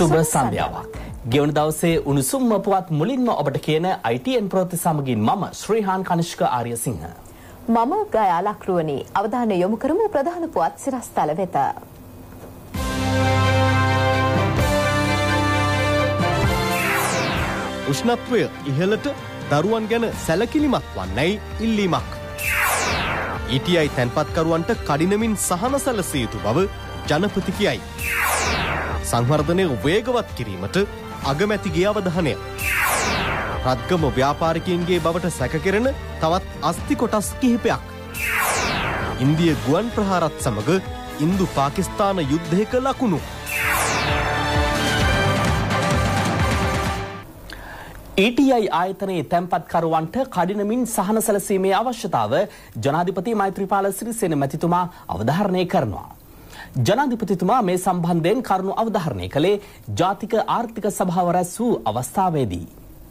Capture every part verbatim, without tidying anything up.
සුබ සන්ධ්‍යාවක්. ගෙවන දවසේ උණුසුම්ම පුවත් මුලින්ම ඔබට කියන I T N ප්‍රවෘත්ති සමගින් මම ශ්‍රීහාන් කනිෂ්ක ආර්යසිංහ. මම ගයා ලක්රුවනි. අවධානය යොමු කරමු ප්‍රධාන පුවත් සිරස්තල වෙත. උෂ්ණත්වය ඉහළට දරුවන් ගැන සැලකිලිමත් වන්නයි ඉල්ලීමක්. E T I තැන්පත්කරුවන්ට කඩිනමින් සහන සැලසිය යුතු බව ජනපති කියයි. සංවර්ධනය වේගවත් කිරීමට අගමැතිගේ අවධානය. රත්ගම ව්‍යාපාරිකයන්ගේ බවට සැකකෙරෙන තවත් අස්ති කොටස් කිහිපයක්. ඉන්දිය ගුවන් ප්‍රහාරත් සමග ඉන්දු පාකිස්තාන යුද්ධයක ලකුණු. E T I ආයතනයේ තැන්පත්කරුවන්ට කඩිනමින් සහන සැලසීමේ අවශ්‍යතාව ජනාධිපති මෛත්‍රීපාල සිරිසේන මැතිතුමා අවධාරණය කරනවා. ජනාධිපතිතුමා මේ සම්බන්ධයෙන් කරුණු අවධාරණය කළේ ජාතික ආර්ථික සභාව රැස් වූ අවස්ථාවේදී.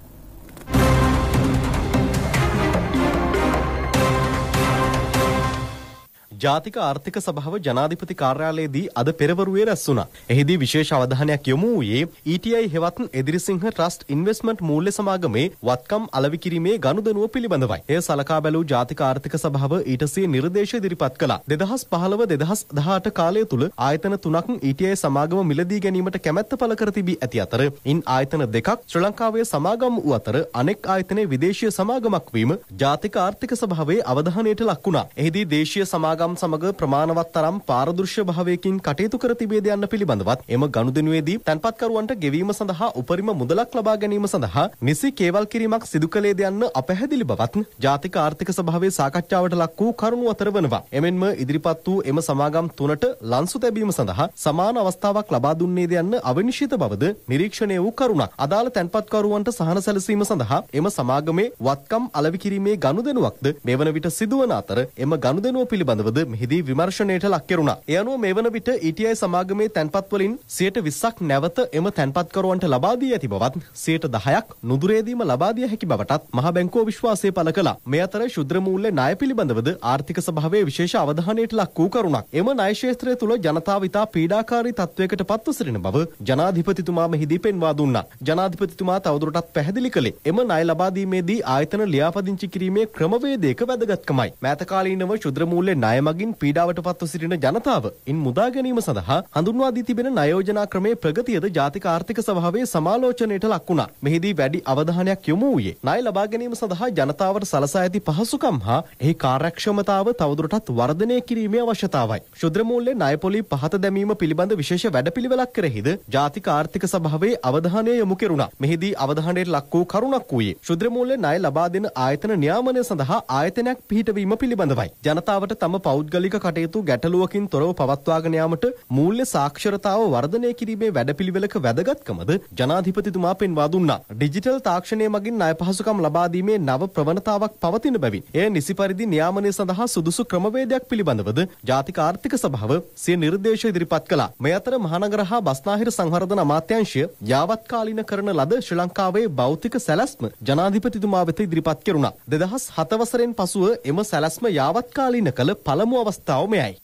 ජාතික ආර්ථික සභාව ජනාධිපති කාර්යාලයේදී අද පෙරවරුවේ රැස් වුණා. එහිදී විශේෂ අවධානයක් යොමු වූයේ E T I හෙවත් එදිරිසිංහ ට්‍රස්ට් ඉන්වෙස්ට්මන්ට් මූල්‍ය සමාගමේ වත්කම් අලෙවි කිරීමේ ගනුදෙනුව පිළිබඳවයි. එය සලකා බැලූ ජාතික ආර්ථික සභාව ඊට සිය නිර්දේශ ඉදිරිපත් කළා. දෙදහස් පහළව දෙදහස් දහඅට කාලය තුල ආයතන තුනක් E T I සමාගම මිලදී ගැනීමට කැමැත්ත පළ කර තිබී ඇති අතර ඉන් ආයතන දෙකක් ශ්‍රී ලංකාවේ සමාගම් වූ අතර අනෙක් ආයතනයේ විදේශීය සමාගමක් වීම ජාතික ආර්ථික සභාවේ අවධානයට ලක් වුණා. එහිදී දේශීය සමාගම් සමග ප්‍රමාණවත් තරම් පාරදෘශ්‍ය භාවයකින් කටයුතු කර තිබේද යන්න පිළිබඳවත් එම ගනුදෙනුවේදී තැන්පත්කරුවන්ට ගෙවීම සඳහා උපරිම මුදලක් ලබා ගැනීම සඳහා නිසි කේවල් කිරීමක් සිදු කළේද යන්න අපැහැදිලි බවත් ජාතික ආර්ථික සභාවේ සාකච්ඡාවට ලක් වූ කරුණු අතර වනවා. එමෙන්ම ඉදිරිපත් වූ එම සමාගම් තුනට ලන්සු තැබීම සඳහා සමාන අවස්ථාවක් ලබා දුන්නේද යන්න අවිනිශ්චිත බවද නිරීක්ෂණය වූ කරුණක්. අදාළ තැන්පත්කරුවන්ට සහන සැලසීම සඳහා එම සමාගමේ වත්කම් අලෙවි කිරීමේ ගනුදෙනුවක්ද මෙවන විට සිදුවන අතර එම ගනුදෙනුව පිළිබඳවද මෙහිදී විමර්ශනයට ලක් කෙරුණා. ඒ අනුව මෙවන විට E T I සමාගමේ තැන්පත් වලින් සියයට විස්සක් නැවත එම තැන්පත්කරුවන්ට ලබා දී ඇති බවත් සියයට දහයක් නුදුරේදීම ලබා දිය හැකි බවටත් මහ බැංකුව විශ්වාසය පළ කළා. මේ අතර ශුද්‍ර මූල්‍ය ණය පිළිබඳවද ආර්ථික සභාවේ විශේෂ අවධානයට ලක් වූ කරුණක්. එම ණය ක්ෂේත්‍රය තුල ජනතාව ඉතා පීඩාකාරී තත්වයකට පත්ව සිටින බව ජනාධිපතිතුමා මෙහිදී පෙන්වා දුන්නා. ජනාධිපතිතුමා තවදුරටත් පැහැදිලි කළේ එම ණය ලබා දීමේදී ආයතන ලියාපදිංචි කිරීමේ ක්‍රමවේදයක වැදගත්කමයි. මෑතකාලීනව ශුද්‍ර මූල්‍ය ණය මගින් පීඩාවට පත්ව සිටින ජනතාව ඉන් මුදා ගැනීම සඳහා හඳුන්වා දී තිබෙන ණය යෝජනා ක්‍රමයේ ප්‍රගතියද ජාතික ආර්ථික සභාවේ සමාලෝචනයට ලක් වුණා. මෙහිදී වැඩි අවධානයක් යොමු වූයේ ණය ලබා ගැනීම සඳහා ජනතාවට සලසා ඇති පහසුකම් හා එහි කාර්යක්ෂමතාව තවදුරටත් වර්ධනය කිරීමේ අවශ්‍යතාවයි. ශුද්‍ර මූල්‍ය ණය පොලි පහත දැමීම පිළිබඳ විශේෂ වැඩපිළිවෙලක් කෙරෙහිද ජාතික ආර්ථික සභාවේ අවධානය යොමු කෙරුණා. මෙහිදී අවධානයට ලක් වූ කරුණක් වූයේ ශුද්‍ර මූල්‍ය ණය ලබා දෙන ආයතන නියාමනය සඳහා ආයතනයක් පිහිටවීම පිළිබඳවයි. ජනතාවට තම පෞද්ගලික කටයුතු ගැටලුවකින් තොරව පවත්වාගෙන යාමට මූල්‍ය සාක්ෂරතාව වර්ධනය කිරීමේ වැඩපිළිවෙලක වැදගත්කමද ජනාධිපතිතුමා පෙන්වා දුන්නා. ඩිජිටල් තාක්ෂණය මගින් ණය පහසුකම් ලබා දීමේ නව ප්‍රවණතාවක් පවතින බැවින් එය නිසි පරිදි නියාමනය සඳහා සුදුසු ක්‍රමවේදයක් පිළිබඳවද ජාතික ආර්ථික සභාව සිය නිර්දේශ ඉදිරිපත් කළා. මේ අතර මහනගර හා බස්නාහිර සංවර්ධන අමාත්‍යාංශය යාවත්කාලීන කරන ලද ශ්‍රී ලංකාවේ භෞතික සැලැස්ම ජනාධිපතිතුමා වෙත ඉදිරිපත් කෙරුණා. දෙදහස් හත වසරෙන් පසුව එම සැලැස්ම යාවත්කාලීන කළ පළමු අවස්ථාව මෙයයි.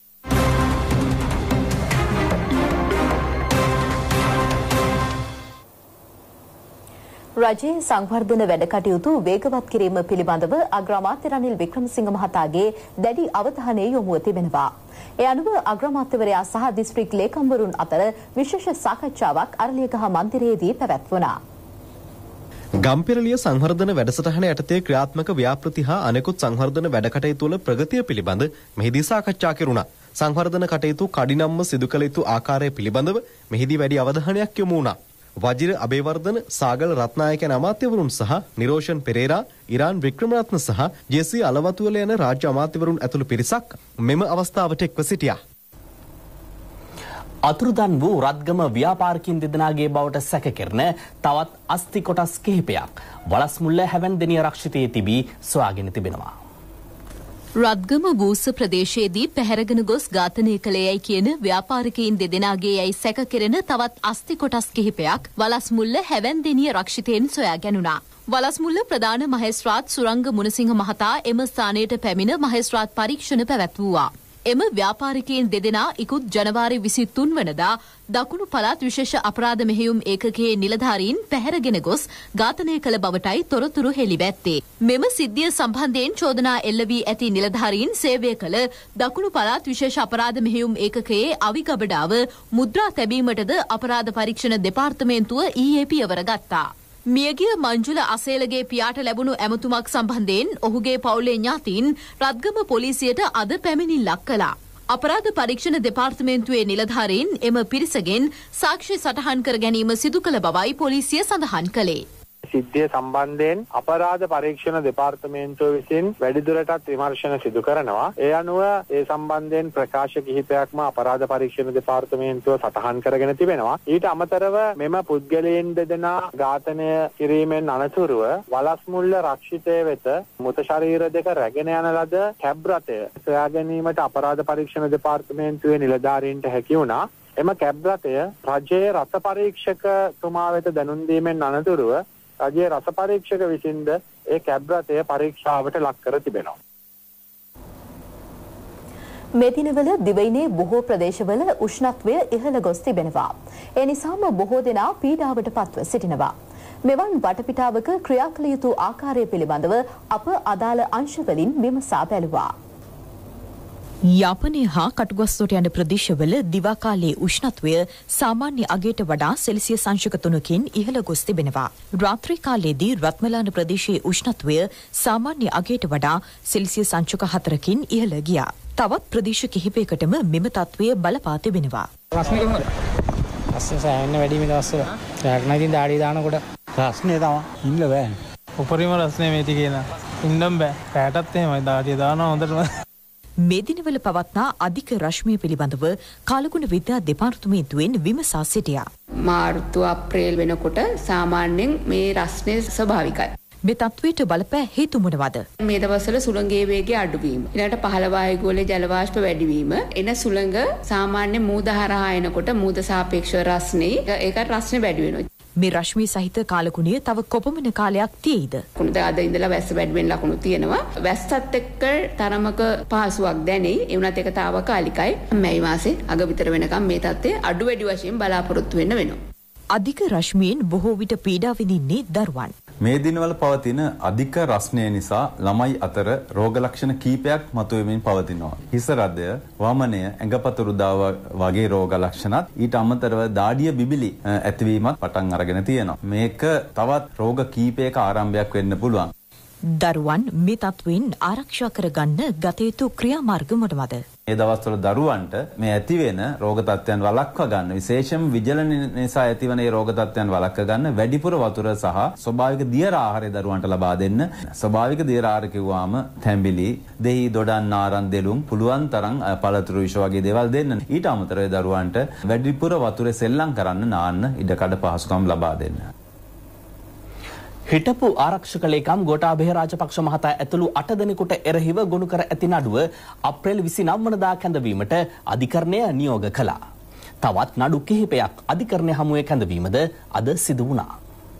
රජයේ සංවර්ධන වැඩ කටයුතු වේගවත් කිරීම පිළිබඳව අග්‍රාමාත්‍ය රනිල් වික්‍රමසිංහ මහතාගේ දැඩි අවධානය යොමුව තිබෙනවා. ඒ අනුව අග්‍රාමාත්‍යවරයා සහ දිස්ත්‍රික් ලේකම්වරුන් අතර විශේෂ සාකච්ඡාවක් අරලියගහ මන්දිරයේදී පැවැත්වුණා. ගම්පෙරළිය සංවර්ධන වැඩසටහන යටතේ ක්‍රියාත්මක ව්‍යාපෘති හා අනෙකුත් සංවර්ධන වැඩ කටයුතු වල ප්‍රගතිය පිළිබඳ මෙහිදී සාකච්ඡා කෙරුණා. සංවර්ධන කටයුතු කඩිනම්ම සිදු කළ යුතු ආකාරය පිළිබඳව මෙහිදී වැඩි අවධානයක් යොමු වුණා. වජිර අබේවර්ධන, සාගල රත්නායක යන අමාත්‍යවරුන් සහ නිරෝෂන් පෙරේරා, ඉරාන් වික්‍රමරත්න සහ ජෙසී අලවතුවල යන රාජ්‍ය අමාත්‍යවරුන් ඇතුළු පිරිසක් මෙම අවස්ථාවට එක්ව සිටියා. අතුරුදන් වූ රත්ගම ව්‍යාපාරිකින් දෙදෙනාගේ බවට සැකකරන තවත් අස්ති කොටස් කිහිපයක් වලස්මුල්ල හැවන්දෙනිය රක්ෂිතයේ තිබී සොයාගෙන තිබෙනවා. රත්ගම බූස ප්‍රදේශයේදී පැහැරගෙන ගොස් ඝාතනය කළේයයි කියන ව්‍යාපාරිකයින් දෙදෙනාගේ යයි සැක කෙරෙන තවත් අස්ති කොටස් කිහිපයක් වලස්මුල්ල හැවන්දෙනිය රක්ෂිතයෙන් සොයා ගැනුණා. වලස්මුල්ල ප්‍රධාන මහේස්ත්‍රාත් සුරංග මුණසිංහ මහතා එම ස්ථානයට පැමිණ මහේස්ත්‍රාත් පරීක්ෂණ පැවැත්වුවා. එම ව්‍යාපාරිකයන් දෙදෙනා ඉකුත් ජනවාරි විසිතුන් වනදා දකුණු පළාත් විශේෂ අපරාධ මෙහෙයුම් ඒකකයේ නිලධාරීන් පැහැරගෙන ගොස් ඝාතනය කළ බවටයි තොරතුරු හෙළිව ඇත්තේ. මෙම සිද්ධිය සම්බන්ධයෙන් චෝදනා එල්ල වී ඇති නිලධාරීන් සේවය කළ දකුණු පළාත් විශේෂ අපරාධ මෙහෙයුම් ඒකකයේ අවිගබඩාව මුද්‍රා තැබීමටද අපරාධ පරීක්ෂණ දෙපාර්තමේන්තුව ඊයේ පියවර ගත්තා. මියගිය මංජුල අසේලගේ පියාට ලැබුණු ඇමතුමක් සම්බන්ධයෙන් ඔහුගේ පවුලේ ඥාතීන් රත්ගම පොලිසියට අද පැමිණිල්ලක් කළා. අපරාධ පරීක්ෂණ දෙපාර්තමේන්තුවේ නිලධාරීන් එම පිරිසගෙන් සාක්ෂි සටහන් කර ගැනීම සිදු කළ බවයි පොලිසිය සඳහන් කළේ. සිද්ධිය සම්බන්ධයෙන් අපරාධ පරීක්ෂණ දෙපාර්තමේන්තුව විසින් වැඩිදුරටත් විමර්ශන සිදු කරනවා. ඒ අනුව ඒ සම්බන්ධයෙන් ප්‍රකාශ කිහිපයක්ම අපරාධ පරීක්ෂණ දෙපාර්තමේන්තුව සටහන් කරගෙන තිබෙනවා. ඊට අමතරව මෙම පුද්ගලයන් දෙදෙනා ඝාතනය කිරීමෙන් අනතුරුව වලස්මුල්ල රක්ෂිතය වෙත මృత ශරීර දෙක රැගෙන යන ලද කැබ් රථය සොයා ගැනීමට අපරාධ පරීක්ෂණ දෙපාර්තමේන්තුවේ නිලධාරීන්ට හැකි වුණා. එම කැබ් රථය රජයේ රථ පරීක්ෂකතුමා වෙත දැනුම් දීමෙන් අනතුරුව රජයේ රස පරීක්ෂක විසින්ද ඒ කැබ් රථය පරීක්ෂාවට ලක් කර තිබෙනවා. මේ දිනවල දිවයිනේ බොහෝ ප්‍රදේශවල උෂ්ණත්වය ඉහළ ගොස් තිබෙනවා. ඒ නිසාම බොහෝ දෙනා පීඩාවට පත්ව සිටිනවා. මෙවන් වටපිටාවක ක්‍රියා කළ යුතු ආකාරය පිළිබඳව අප අදාළ අංශවලින් විමසා බැලුවා. යාපනය හා කටුගස්තොට යන ප්‍රදේශවල දිවා කාලයේ උෂ්ණත්වය සාමාන්‍ය අගයට වඩා සෙල්සියස් අංශක තුනකින් ඉහළ ගොස් තිබෙනවා. රාත්‍රී කාලයේදී රත්මලාන ප්‍රදේශයේ උෂ්ණත්වය සාමාන්‍ය අගයට වඩා සෙල්සියස් අංශක හතරකින් ඉහළ ගියා. තවත් ප්‍රදේශ කිහිපයකටම මෙම තත්ත්වය බලපා තිබෙනවා. රස්නේ කොහොමද? රස්නේ සෑහෙන වැඩි මේ දවස්වල. රැක් නම් ඉතින් දාඩිය දානකොට රස්නේ තමයි ඉන්න බෑ. උපරිම රස්නේ මේ ටිකේ නා. ඉන්නම් බෑ. රැටත් එහෙමයි දාඩිය දානවා හොඳටම. මේ දිනවල පවත්නා අධික රශ්මිය පිළිබඳව කාලගුණ විද්‍යා දෙපාර්තමේන්තුවෙන් විමසා සිටියා. මාර්තු අප්‍රේල් වෙනකොට සාමාන්‍යයෙන් මේ රස්නේ ස්වභාවිකයි. මේ තත්ත්වයට බලපෑ හේතු මොනවාද? මේ දවස්වල සුළඟේ වේගය අඩුවීම, ඊළඟට පහළ වායුගෝලයේ ජල වාෂ්ප වැඩිවීම, එන සුළඟ සාමාන්‍ය මූද හරහා එනකොට මූද සාපේක්ෂව රස්නේ ඒකට රස්නේ වැඩි වෙනවා. මේ රශ්මී සහිත කාලගුණය තව කොපමණ කාලයක් තියෙයිද? කුණුද අද ඉඳලා වැස්ස වැඩි වෙන ලකුණු තියෙනවා. වැස්සත් එක්ක තරමක පහසුවක් දැනේ. ඒ වුණත් ඒක తాවකාලිකයි. මැයි මාසේ අග විතර වෙනකම් මේ තත්ත්වය අඩු වැඩි වශයෙන් බලාපොරොත්තු වෙන්න වෙනවා. අධික රශ්මියෙන් බොහෝ විට පීඩා විඳින්නේ දරුවන්. මේ දිනවල පවතින අධික රස්නය නිසා ළමයි අතර රෝග ලක්ෂණ කීපයක් මතුවෙමින් පවතිනවා. හිස රදය, වමනය, ඇඟපතුරු දාව වගේ රෝග ලක්ෂණත් ඊට අමතරව දාඩිය බිබිලි ඇතිවීමත් පටන් අරගෙන තියෙනවා. මේක තවත් රෝග කීපයක ආරම්භයක් වෙන්න පුළුවන්. දරුවන් මේ තත්ත්වයෙන් ආරක්ෂා කරගන්න ගත යුතු ක්‍රියාමාර්ග මොනවාද? මේ දවස්වල දරුවන්ට මේ ඇතිවෙන රෝග තත්ත්වයන් වළක්වා ගන්න, විශේෂයෙන්ම විජලන නිසා ඇතිවන මේ රෝග තත්ත්වයන් වළක්වා ගන්න වැඩිපුර වතුර සහ ස්වභාවික දියර ආහාරය දරුවන්ට ලබා දෙන්න. ස්වභාවික දියර ආහාර කිව්වාම තැඹිලි, දෙහි, දොඩම්, නාරන්, දෙලුම් පුළුවන් තරම් පළතුරු විෂ වගේ දේවල් දෙන්න. ඊට අමතරව දරුවන්ට වැඩිපුර වතුරේ සෙල්ලම් කරන්න, නාන්න ඉඩකඩ පහසුකම් ලබා දෙන්න. හිටපු ආරක්ෂක ලේකම් ගෝඨාභය රාජපක්ෂ මහතා ඇතුළු අට දෙනෙකුට එරෙහිව ගොනු කර ඇති නඩුව අප්‍රේල් විසිනව වනදා කැඳවීමට අධිකරණය නියෝග කළා. තවත් නඩු කිහිපයක් අධිකරණය හමුවේ කැඳවීමද අද සිදු වුණා.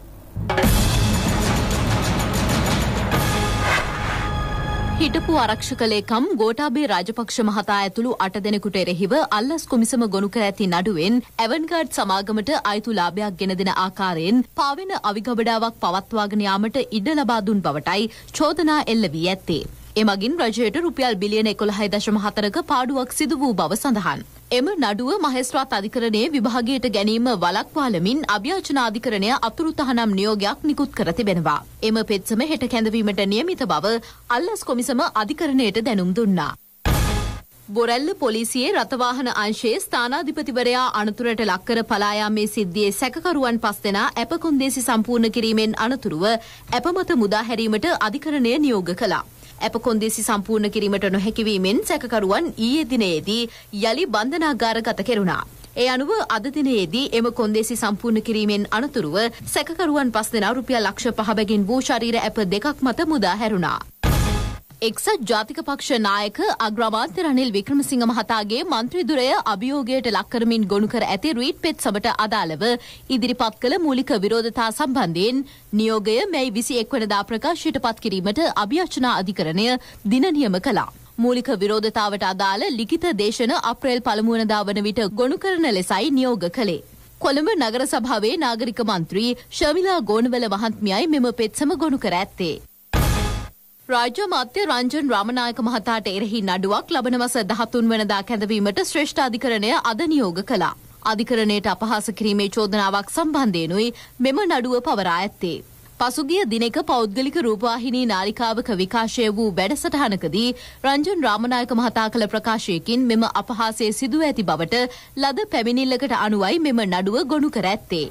හිටපු ආරක්ෂක ලේකම් ගෝඨාභය රාජපක්ෂ මහතා ඇතුළු අට දෙනෙකුට එරෙහිව අල්ලස් කොමිසම ගොනු කර ඇති නඩුවෙන් ඇවන්ගාඩ් සමාගමට අයිතු ලාභයක් ගෙන දෙන ආකාරයෙන් පාවෙන අවිගබඩාවක් පවත්වාගෙන යාමට ඉඩ ලබා දුන් බවටයි චෝදනා එල්ල වී ඇත්තේ. එමගින් රජයට රුපියල් බිලියන එකොළහයි දශම හතරක පාඩුවක් සිදු වූ බව සඳහන්. එම නඩුව මහේස්ත්‍රාත් අධිකරණයේ විභාගයට ගැනීම වළක්වාලමින් අභ්‍යාචන අධිකරණය අතුරු තහනම් නියෝගයක් නිකුත් කර තිබෙනවා. එම පෙත්සම හෙට කැඳවීමට නියමිත බව අල්ලස් කොමිසම අධිකරණයට දැනුම් දුන්නා. බොරැල්ල පොලිසියේ රථවාහන අංශයේ ස්ථානාධිපතිවරයා අනතුරට ලක්කර පලා යාමේ සිද්ධියේ සැකකරුවන් පස් දෙනා ඇප කොන්දේසි සම්පූර්ණ කිරීමෙන් අනතුරුව ඇපමත මුදා හැරීමට අධිකරණය නියෝග කළා. ඇප කොන්දේසි සම්පූර්ණ කිරීමට නොහැකිවීමෙන් සැකකරුවන් ඊයේ දිනයේදී යලි බන්ධනාගාරගත කෙරුණා. ඒ අනුව අද දිනයේදී එම කොන්දේසි සම්පූර්ණ කිරීමෙන් අනතුරුව සැකකරුවන් පස් දෙනා රුපියල් ලක්ෂ පහ බැගින් වූ ශරීර ඇප දෙකක් මත මුදා හැරුණා. එක්සත් ජාතික පක්ෂ නායක අග්‍රාමාත්‍ය රනිල් වික්‍රමසිංහ මහතාගේ මන්ත්‍රී ධුරය අභියෝගයට ලක් කරමින් ගොනු කර ඇති රීට් පෙත්සමට අදාළව ඉදිරිපත් කළ මූලික විරෝධතා සම්බන්ධයෙන් නියෝගය මැයි විසි එක් වනදා ප්‍රකාශයට පත් කිරීමට අභියාචනා අධිකරණය දින නියම කළා. මූලික විරෝධතාවට අදාළ ලිඛිත දේශන අප්‍රේල් පළමු වනදා වන විට ගොනු කරන ලෙසයි නියෝග කළේ. කොළඹ නගර සභාවේ නාගරික මන්ත්‍රී ශමිලා ගෝනවල මහත්මියයි මෙම පෙත්සම ගොනු කර ඇත්තේ. රාජ්‍ය මාත්‍ය රංජන් රාමනායක මහතාට එරෙහි නඩුවක් ලබන මාස දහතුන් වෙනිදා කැඳවීමට ශ්‍රේෂ්ඨ අධිකරණය අද නියෝග කළා. අධිකරණයට අපහාස කිරීමේ චෝදනාවක් සම්බන්ධයෙන්ුයි මෙම නඩුව පවරා ඇත්තේ. පසුගිය දිනක පෞද්ගලික රූපවාහිනී නාලිකාවක විකාශය වූ වැඩසටහනකදී රංජන් රාමනායක මහතා කළ ප්‍රකාශයකින් මෙම අපහාසය සිදුව ඇති බවට ලද පැමිණිල්ලකට අනුවයි මෙම නඩුව ගොනු කර ඇත්තේ.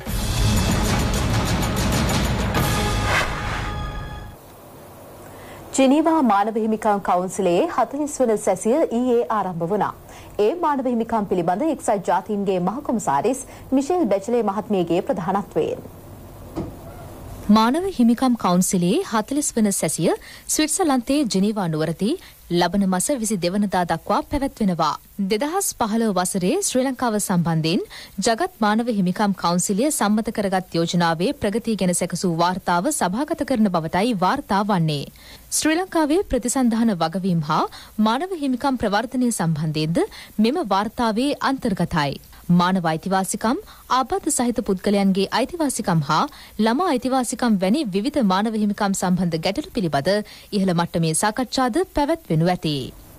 ජිනීවා මානව හිමිකම් කවුන්සිලයේ හතළිස් වන සැසිය ඊයේ ආරම්භ වුණා. ඒ මානව හිමිකම් පිළිබඳ එක්සත් ජාතීන්ගේ මහ කොමසාරිස් මිෂෙල් බැචලේ මහත්මියගේ ප්‍රධානත්වයෙන් මානව හිමිකම් කවුන්සිලයේ හතළිස් වන සැසිය ස්විට්සර්ලන්තයේ ජිනීවා නුවරදී ලබන මාස විසි දෙවනදා දක්වා පැවැත්වෙනවා. දෙදහස් පහළොව වසරේ ශ්‍රී ලංකාව සම්බන්ධයෙන් ජගත් මානව හිමිකම් කවුන්සිලය සම්මත කරගත් යෝජනාවේ ප්‍රගතිය ගැන සැකසූ වාර්තාව සභාගත කරන බවටයි වාර්තා වන්නේ. ශ්‍රී ලංකාවේ ප්‍රතිසන්ධාන වගවීම් හා මානව හිමිකම් ප්‍රවර්ධනය සම්බන්ධයෙන්ද මෙම වාර්තාවේ අන්තර්ගතයි. මානව අයිතිවාසිකම්, ආබාධ සහිත පුද්ගලයන්ගේ අයිතිවාසිකම් හා ළමා අයිතිවාසිකම් වැනි විවිධ මානව හිමිකම් සම්බන්ධ ගැටලු පිළිබඳ ඉහළ මට්ටමේ සාකච්ඡාද පැවැත්වෙනු ඇති.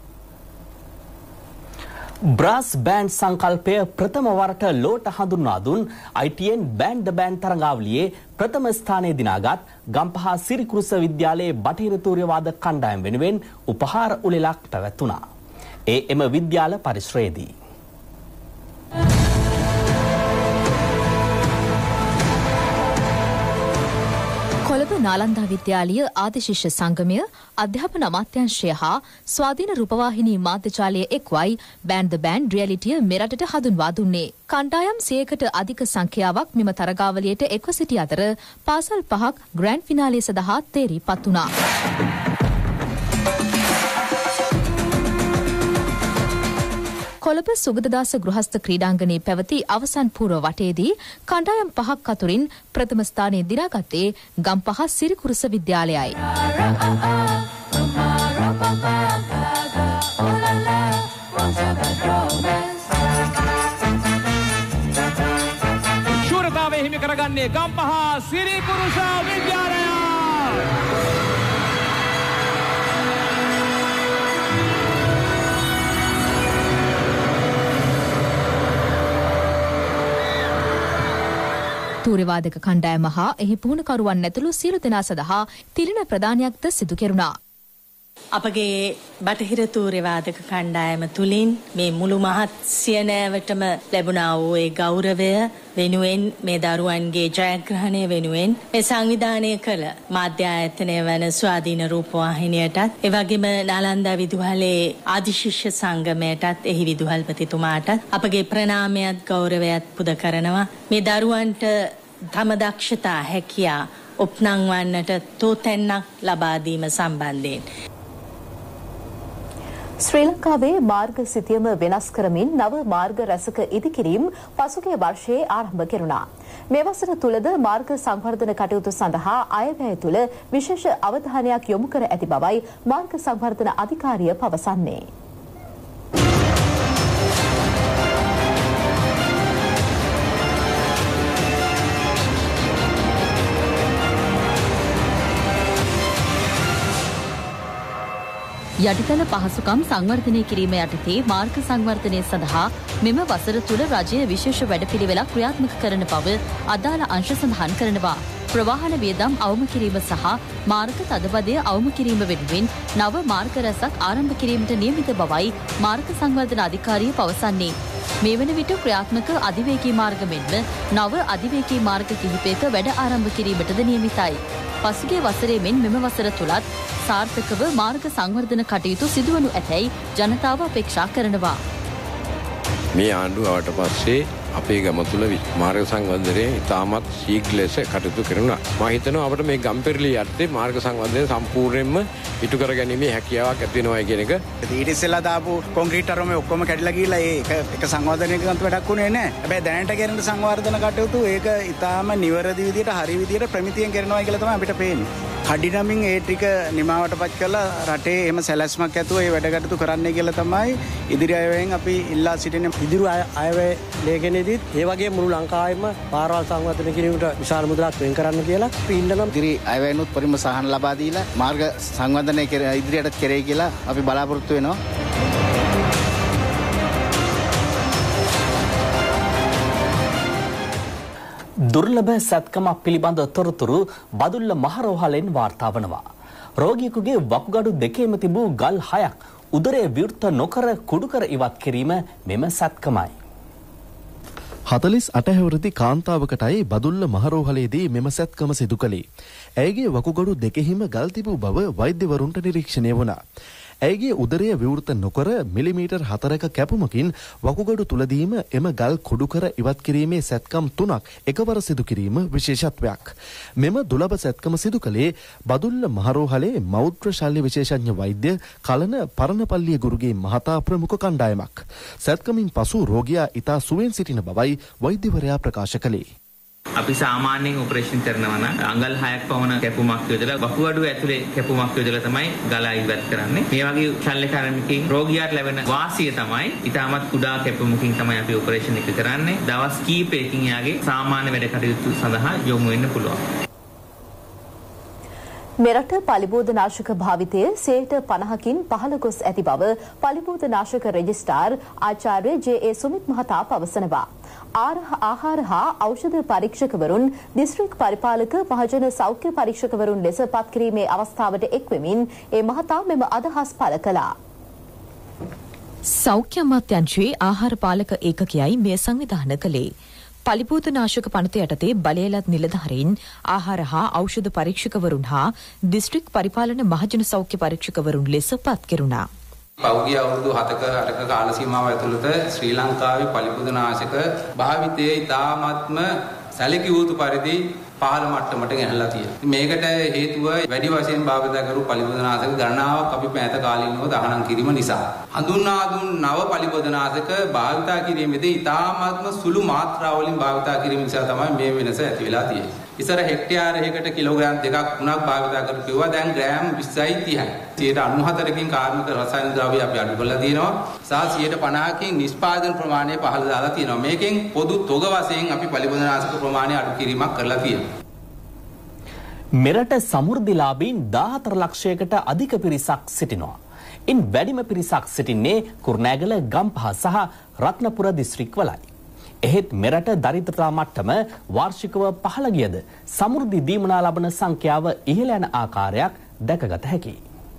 බ්‍රාස් බෑන්ඩ් සංකල්පය ප්‍රථම වරට ලෝට හඳුන්වා දුන් I T N band the band තරඟාවලියේ ප්‍රථම ස්ථානය දිනාගත් ගම්පහ සිරිකුරුස විද්‍යාලයේ බටහිර තූර්යවාද කණ්ඩායම වෙනුවෙන් උපහාර උළෙලක් පැවැත්වුණා. ඒ එම විද්‍යාල පරිශ්‍රයේදී කොළඹ නාලන්දා විද්‍යාලීය ආදිශිෂ්‍ය සංගමය, අධ්‍යාපන අමාත්‍යාංශය හා ස්වාධීන රූපවාහිනී මාධ්‍යජාලය එක්වයි බෑන්ඩ් ද බෑන්ඩ් රියැලිටිය මෙරටට හඳුන්වා දුන්නේ. කණ්ඩායම් සියයකට අධික සංඛ්‍යාවක් මෙම තරගාවලියට එක්ව සිටි අතර පාසල් පහක් ග්‍රෑන්ඩ් ෆිනාලේ සඳහා තේරීපත් වුණා. කොළඹ සුගතදාස ගෘහස්ත ක්‍රීඩාංගණයේ පැවති අවසන් පූර්ව වටයේදී කණ්ඩායම් පහක් අතුරින් ප්‍රථම ස්ථානය දිනාගත්තේ ගම්පහ සිරිකුරුස විද්‍යාලයයි. ශූරතාවය හිමි කරගන්නේ ගම්පහ සිරිකුරුස විද්‍යාලය. තූර්යවාදක කණ්ඩායම හා එහි පුහුණුකරුවන් ඇතුළු සියලු දෙනා සඳහා තිලින ප්‍රදානයක්ද සිදු කෙරුණා. අපගේ බටහිර තූර්යවාදක කණ්ඩායම තුලින් මේ මුළු මහත් සියනෑවටම ලැබුණා වූ ඒ ගෞරවය වෙනුවෙන් මේ දරුවන්ගේ ජයග්‍රහණය වෙනුවෙන් මේ සංවිධානය කළ මාධ්‍ය ආයතනය වන ස්වාධීන රූපවාහිනියටත් එවැගේම නාලන්දා විදුහලේ ආදිශිෂ්‍ය සංගමයටත් එහි විදුහල්පතිතුමාටත් අපගේ ප්‍රණාමයත් ගෞරවයත් පුද කරනවා. මේ දරුවන්ට තම දක්ෂතා හැකියා ඔප්නංවන්නට තෝතැන්නක් ලබා දීම සම්බන්ධයෙන් ශ්‍රී ලංකාවේ මාර්ග සිතියම වෙනස් කරමින් නව මාර්ග රැසක ඉදිකිරීම පසුගිය වර්ෂයේ ආරම්භ කෙරුණා. මේ වසර තුලද මාර්ග සංවර්ධන කටයුතු සඳහා අයවැය තුල විශේෂ අවධානයක් යොමු කර ඇති බවයි මාර්ග සංවර්ධන අධිකාරිය පවසන්නේ. යටිතල පහසුකම් සංවර්ධනය කිරීම යටතේ මාර්ග සංවර්ධනය සඳහා මෙම වසර තුළ රජය විශේෂ වැඩපිළිවෙලක් ක්‍රියාත්මක කරන බව අදාළ අංශ සඳහන් කරනවා. ප්‍රවාහන වියදම් අවම කිරීම සහ මාර්ග තදබදය අවම කිරීම වෙනුවෙන් නව මාර්ග රැසක් ආරම්භ කිරීමට නියමිත බවයි මාර්ග සංවර්ධන අධිකාරිය පවසන්නේ. මේ වන විට ක්‍රියාත්මක අධිවේගී මාර්ග මෙන්ම නව අධිවේගී මාර්ග කිහිපයක වැඩ ආරම්භ කිරීමටද නියමිතයි. පසුගිය වසරේ මෙන් මෙම වසර තුලත් සාර්ථකව මාර්ග සංවර්ධන කටයුතු සිදුවනු ඇතැයි ජනතාව අපේක්ෂා කරනවා. මේ ආණ්ඩුවට පස්සේ අපේ ගම තුළ මාර්ග සංවර්ධනය ඉතාමත් ශීඝ්‍ර ලෙස කටයුතු කරනවා. මම හිතනවා අපිට මේ ගම්පෙරළි යටතේ මාර්ග සංවර්ධනය සම්පූර්ණයෙන්ම ඉටු කර ගැනීමේ හැකියාවක් ඇති වෙනවා කියන එක. ඊට ඉස්සෙල්ලා දාපු කොන්ක්‍රීට් අරම ඔක්කොම කැඩිලා ගිහිල්ලා ඒක එක සංවර්ධනයකට වැඩක් උනේ නැහැ. හැබැයි දැනට කරන සංවර්ධන කටයුතු ඒක ඉතාම නිවැරදි විදියට හරි විදියට ප්‍රමිතියෙන් කරනවා කියලා තමයි අපිට පේන්නේ. කඩිනමින් ඒ ටික නිමාවට පත් කරලා රටේ එහෙම සැලැස්මක් ඇතුව ඒ වැඩ කටයුතු කරන්න කියලා තමයි ඉදිරි අයවැයෙන් අපි ඉල්ලා සිටින්නේ. ඉදිරි අයවැය ලේඛනයේදීත් ඒ වගේ මුළු ලංකාවෙම පාරවල් සංවර්ධනය කිරීමට විශාල මුදලක් වෙන් කරන්න කියලා අපි ඉල්ලනවා. ඉදිරි අයවැයනුත් පරිම සහන ලබා දීලා මාර්ග සංවර්ධනය ඉදිරියට කෙරෙයි කියලා අපි බලාපොරොත්තු වෙනවා. දුර්ලභ සැත්කමක් පිළිබඳ තොරතුරු බදුල්ල මහරෝහලෙන් වාර්තා වනවා. රෝගියෙකුගේ වකුගඩු දෙකේම තිබූ ගල් හයක් උදරයේ විවෘත නොකර කුඩු කර ඉවත් කිරීම මෙම සැත්කමයි. හතලිස් අට හැවිරිදි කාන්තාවකටයි බදුල්ල මහරෝහලේදී මෙම සැත්කම සිදු කළේ. ඇයගේ වකුගඩු දෙකෙහිම ගල් තිබූ බව වෛද්‍යවරුන්ට නිරීක්ෂණය වුණා. ඇයගේ උදරය විවෘත නොකර මිලිමීටර් හතරක කැපුමකින් වකුගඩු තුලදීම එම ගල් කුඩු කර ඉවත් කිරීමේ සැත්කම් තුනක් එකවර සිදු කිරීම විශේෂත්වයක්. මෙම දුලබ සැත්කම සිදු කළේ බදුල්ල මහරෝහලේ මෞද්‍ර ශල්‍ය විශේෂඥ වෛද්‍ය කලන පරණපල්ලිය ගුරුගේ මහතා ප්‍රමුඛ කණ්ඩායමක්. සැත්කමින් පසු රෝගියා ඉතා සුවෙන් සිටින බවයි වෛද්‍යවරයා ප්‍රකාශ කළේ. අපි සාමාන්‍යයෙන් ඔපරේෂන් කරනවා නම් අඟල් හයක් පමණ කැපුමක් යොදලා වකුගඩුව ඇතුලේ කැපුමක් යොදලා තමයි ගලා ඉවත් කරන්නේ. මේ වගේ ශල්‍ය කර්මිකෙන් රෝගියාට ලැබෙන වාසිය තමයි ඊටමත් කුඩා කැපුමකින් තමයි අපි ඔපරේෂන් එක කරන්නේ. දවස් කීපයකින් යාගේ සාමාන්‍ය වැඩ කටයුතු සඳහා යොමු වෙන්න පුළුවන්. මෙරට පලිබෝධනාශක භාවිතය සේට පනහකින් පහළ ගොස් ඇති බව පලිබෝධනාශක රෙජිස්ට්‍රාර් ආචාර්ය ජේ ඒ සුමිත් මහතා පවසනවා. ආහාර හා ඖෂධ පරීක්ෂකවරුන් දිස්ත්‍රික් පරිපාලක මහජන සෞඛ්‍ය පරීක්ෂකවරුන් ලෙස පත් කිරීමේ අවස්ථාවට එක්වෙමින් ඒ මහතා මෙම අදහස් පළ කළා. සෞඛ්‍ය අමාත්‍යාංශයේ ආහාර පාලක ඒකකයයි මෙය සංවිධානය කළේ. පලිබෝධනාශක පනත යටතේ බලයලත් නිලධාරීන් ආහාර හා ඖෂධ පරීක්ෂකවරුන් හා දිස්ත්‍රික් පරිපාලන මහජන සෞඛ්‍ය පරීක්ෂකවරුන් ලෙස පත් කෙරුණා. පෞද්ගලික අවුරුදු හතක අටක කාල සීමාව ඇතුළත ශ්‍රී ලංකාවේ පලිබෝධනාශක භාවිතයේ ඉතාමත්ම සැලකිය යුතු පරිදි පහළ මට්ටමට ගෙනලා තියෙනවා. මේකට හේතුව වැඩි වශයෙන් භාවිත කරු පලිබෝධනාශක ගණනාවක් අපි මෑත කාලිනව දහනම් කිරීම නිසා. හඳුන්වා දුන් නව පලිබෝධනාශක භාවිත කිරීමේදී ඉතාමත්ම සුළු මාත්‍රාවලින් භාවිත කිරීම නිසා තමයි මේ වෙනස ඇති වෙලා තියෙන්නේ. ඉතර හෙක්ටයාරයකට කිලෝග්‍රෑම් දෙකක් තුනක් භාවිත කරු කිව්වා දැන් ග්‍රෑම් විස්සයි තිහයි. සියයට අනූහතරකින් කාර්මික රසායන ද්‍රව්‍ය අපි අඩු කරලා තියෙනවා. සහ සියයට පනහකින් නිෂ්පාදන ප්‍රමාණය පහළ දාලා තියෙනවා. මේකෙන් පොදු තොග වශයෙන් අපි පලිබෝධනාශක ප්‍රමාණය අඩු කිරීමක් කරලා තියෙනවා. මෙරට සමෘද්ධිලාභීන් දාහතර ලක්ෂයකට අධික පිරිසක් සිටිනවා. ඉන් වැඩිම පිරිසක් සිටින්නේ කුරුණෑගල, ගම්පහ සහ රත්නපුර දිස්ත්‍රික්වලයි. එහෙත් මෙරට දරිද්‍රතා මට්ටම වාර්ෂිකව පහළ ගියද සමෘද්ධි දීමනා ලබන සංඛ්‍යාව ඉහළ යන ආකාරයක් දැකගත හැකියි.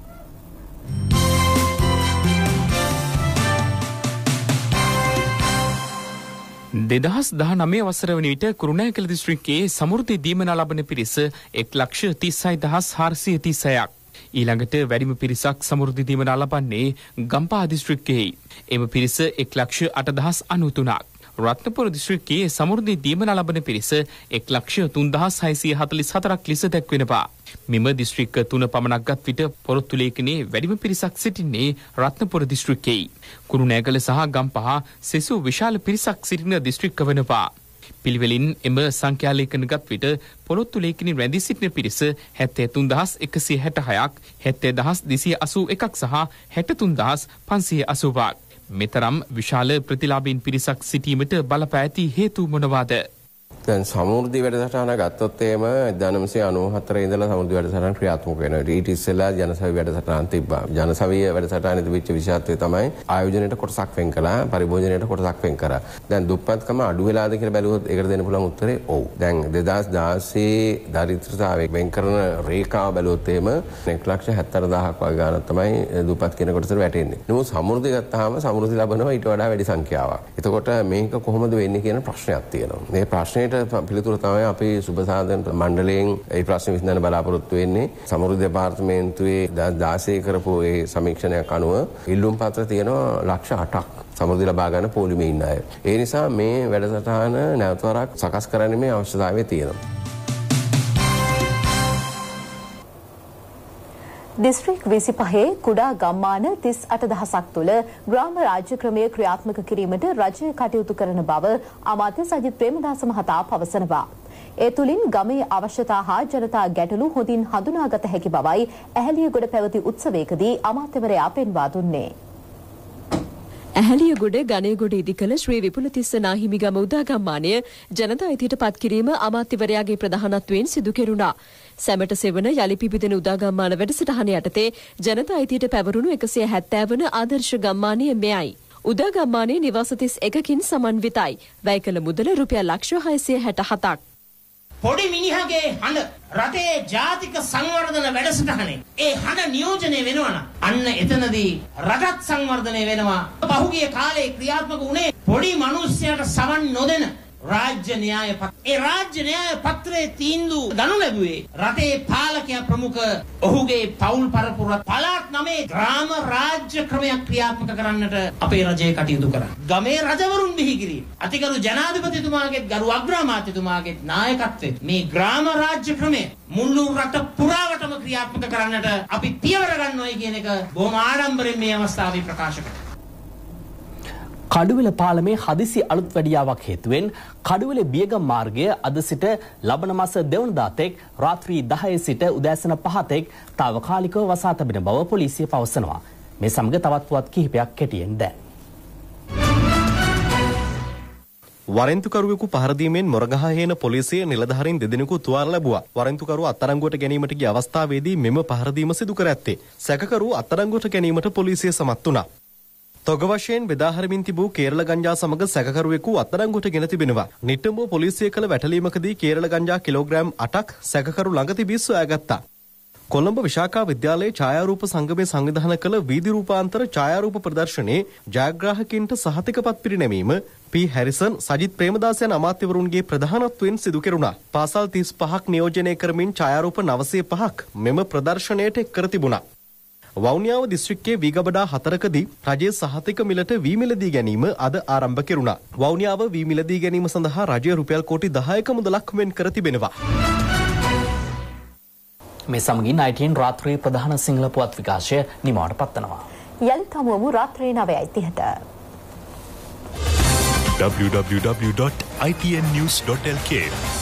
දෙදහස් දහනවය වසර වන විට කුරුණෑගල දිස්ත්‍රික්කයේ සමෘද්ධි දීමනා ලබන පිරිස එක් ලක්ෂ තිස්සයි දහස් හාරසිය තිස්සයක්. ඊළඟට වැඩිම පිරිසක් සමෘද්ධි දීමනා ලබන්නේ ගම්පහ දිස්ත්‍රික්කයෙහි. එම පිරිස එක් ලක්ෂ අටදහස් අනූතුනක්. රත්නපුර දිස්ත්‍රික්කයේ සමෘද්ධි දීමනා ලබන පිරිස එක් ලක්ෂ තුන්දහස් හයසිය හතළිස් හතරක් ලෙස දැක්වෙනවා. මෙම දිස්ත්‍රික්ක තුන පමණක් ගත් විට පොරොත්තු ලේඛනයේ වැඩිම පිරිසක් සිටින්නේ රත්නපුර දිස්ත්‍රික්කයෙහි. කුරුණෑගල සහ ගම්පහ සෙසු විශාල පිරිසක් සිටින දිස්ත්‍රික්ක වනවා. පිළිවෙලින් එම සංඛ්‍යා ලේඛන ගත් විට පොරොත්තු ලේඛනයේ රැඳී සිටින පිරිස හැත්තෑ තුන් දහස් එකසිය හැටහයක්, හැත්තෑ දහස් දෙසිය අසූ එකක් සහ හැට තුන් දහස් පන්සිය අසූවක්. මෙතරම් විශාල ප්‍රතිලාභීන් පිරිසක් සිටීමට බලපෑ ඇති හේතු මොනවාද? දැන් සමෘද්ධි වැඩසටහන ගත්තොත් එහෙම එක්දාස් නවසිය අනූහතර ඉඳලා සමෘද්ධි වැඩසටහන ක්‍රියාත්මක වෙනවා. ඊට ඉස්සෙල්ලා ජනසවි වැඩසටහන තිබ්බා. ජනසවිය වැඩසටහනේ තිබිච්ච විශේෂත්වය තමයි ආයෝජනයට කොටසක් වෙන් කළා, පරිභෝජනයට කොටසක් වෙන් කරා. දැන් දුප්පත්කම අඩු වෙලාද කියලා බැලුවොත් ඒකට දෙන්න පුළුවන් උත්තරේ ඔව්. දැන් දෙදහස් දාසයේ දරිද්‍රතාවය වෙන් කරන රේඛාව බැලුවොත් එහෙම එක් ලක්ෂ හැත්තෑ දහසක් වගේ ගාණක් තමයි දුප්පත් කියන කොටසට වැටෙන්නේ. නමුත් සමෘද්ධි ගත්තාම සමෘද්ධි ලබනවා ඊට වඩා වැඩි සංඛ්‍යාවක්. එතකොට මේක කොහොමද වෙන්නේ කියන ප්‍රශ්නයක් තියෙනවා. මේ ප්‍රශ්නේ පිළිතුර තමයි අපි සුබසාධන මණ්ඩලයෙන් ඒ ප්‍රශ්න විසඳන්න බලාපොරොත්තු වෙන්නේ. සමෘද්ධි දෙපාර්තමේන්තුවේ දාසය කරපු ඒ සමීක්ෂණයක් අනුව ඉල්ලුම් පත්‍ර තියෙනවා ලක්ෂ අටක් සමෘද්ධි ලබා ගන්න පොලිමේ ඉන්න අය. ඒ නිසා මේ වැඩසටහන නැවත වරක් සකස් කරන්න මේ අවශ්‍යතාවය තියෙනවා. දිස්ත්‍රික් විසිපහේ කුඩා ගම්මාන තිස් අට දහසක් තුළ ග්‍රාම රාජ්‍ය ක්‍රමය ක්‍රියාත්මක කිරීමට රජය කටයුතු කරන බව අමාත්‍ය සජිත් ප්‍රේමදාස මහතා පවසනවා. ඒ තුලින් ගමේ අවශ්‍යතා හා ජනතා ගැටලු හොඳින් හඳුනාගත හැකි බවයි ඇහැලියගොඩ පැවති උත්සවයකදී අමාත්‍යවරයා පෙන්වා දුන්නේ. ඇහැලියගොඩ ගණේගොඩ ඉදිකළ ශ්‍රී විපුලතිස්ස නාහිමිගම උදාගම්මානය ජනතා අයිතියට පත්කිරීම අමාත්‍යවරයාගේ ප්‍රධානත්වයෙන් සිදු කෙරුණා. සැමට සෙවන යලි පිබිදෙන උදාගම්මාන වැඩසටහන යටතේ ජනතා අයිතියට පැවරුණු එකසිය හැත්තෑ වන ආදර්ශ ගම්මානය මෙයයි. උදාගම්මානයේ නිවාස තිස් එකකින් සමන්විතයි. වැය කළ මුදල රුපියල් ලක්ෂ හයසිය හැට හතක්. පොඩි මිනිහගේ හඬ රටේ ජාතික සංවර්ධන වැඩසටහනේ ඒ හඬ නියෝජනය වෙනවා නම් අන්න එතනදී රටත් සංවර්ධනය වෙනවා. පහුගිය කාලේ ක්‍රියාත්මක වුණේ පොඩි මිනිස්සුන්ට සවන් නොදෙන රාජ්‍ය න්‍යාය පත්‍රය. ඒ රාජ්‍ය න්‍යාය පත්‍රයේ තීන්දුව ගනු ලැබුවේ රටේ පාලකයා ප්‍රමුඛ ඔහුගේ පවුල් පරපුරත් පළාත් නමේ ග්‍රාම රාජ්‍ය ක්‍රමයක් ක්‍රියාත්මක කරන්නට අපේ රජය කටයුතු කරා. ගමේ රජවරුන් බිහි කිරීම. අතිගරු ජනාධිපතිතුමාගේ ගරු අග්‍රාමාත්‍යතුමාගේ නායකත්වයේ මේ ග්‍රාම රාජ්‍ය ක්‍රමය මුළු රට පුරාවටම ක්‍රියාත්මක කරන්නට අපි පියවර ගන්නවයි කියන එක බොහොම ආඩම්බරෙන් මේ අවස්ථාවේ ප්‍රකාශ කරනවා. කඩුවෙල පාලමේ හදිසි අලුත් වැඩියාවක් හේතුවෙන් කඩුවෙල බියගම් මාර්ගය අද සිට ලබන මාස දෙවනදා තෙක් රාත්‍රී දහය සිට උදෑසන පහ තෙක් తాවකාලිකව වසා තබන බව පොලිසිය පවසනවා. මේ සමග තවත් පුවත් කිහිපයක් කෙටියෙන් දැන්. වරෙන්තුකරුවෙකු පහර දීමෙන් මොරගහ හේන පොලිසිය නිලධාරීන් දෙදෙනෙකු තුවාල ලැබුවා. වරෙන්තුකරුව අත්අඩංගුවට ගැනීමට ගිය අවස්ථාවේදී මෙම පහර දීම සිදු කර ඇත්තේ. සැකකරුව අත්අඩංගුවට ගැනීමට පොලිසිය සමත් වුණා. තොග වශයෙන් බෙදාහරමින් තිබූ කේරළ ගංජා සමග සැකකරුවෙකු අත්අඩංගුවට ගෙන තිබෙනවා. නිට්ටඹුව පොලිසිය කළ වැටලීමකදී කේරළ ගංජා කිලෝග්‍රෑම් අටක් සැකකරු ළඟ තිබී සොයාගත්තා. කොළඹ විශාඛා විද්‍යාලයේ ඡායාරූප සංගමය සංවිධානය කළ වීදි රූපාන්තර ඡායාරූප ප්‍රදර්ශනයේ ජයග්‍රාහකින්ට සහතිකපත් පිරිනැමීම පී හැරිසන් සජිත් ප්‍රේමදාස යන අමාත්‍යවරුන්ගේ ප්‍රධානත්වයෙන් සිදු කෙරුණා. පාසල් තිස් පහක් නියෝජනය කරමින් ඡායාරූප නවසිය පහක් මෙම ප්‍රදර්ශනයට එක් කර තිබුණා. වවුනියාව දිස්ත්‍රික්කයේ වීගබඩා හතරකදී රජයේ සහතික මිලට වී මිලදී ගැනීම අද ආරම්භ කෙරුණා. වවුනියාව වී මිලදී ගැනීම සඳහා රජය රුපියල් කෝටි දහයක මුදලක් වෙන් කර තිබෙනවා. මේ සමගින් නයින්ටීන් රාත්‍රී ප්‍රධාන සිංහල පුවත් විකාශය නිමවට පත්වනවා. යලිත් හමුවමු රාත්‍රී නවයයි තිහට. w w w dot i t n news dot l k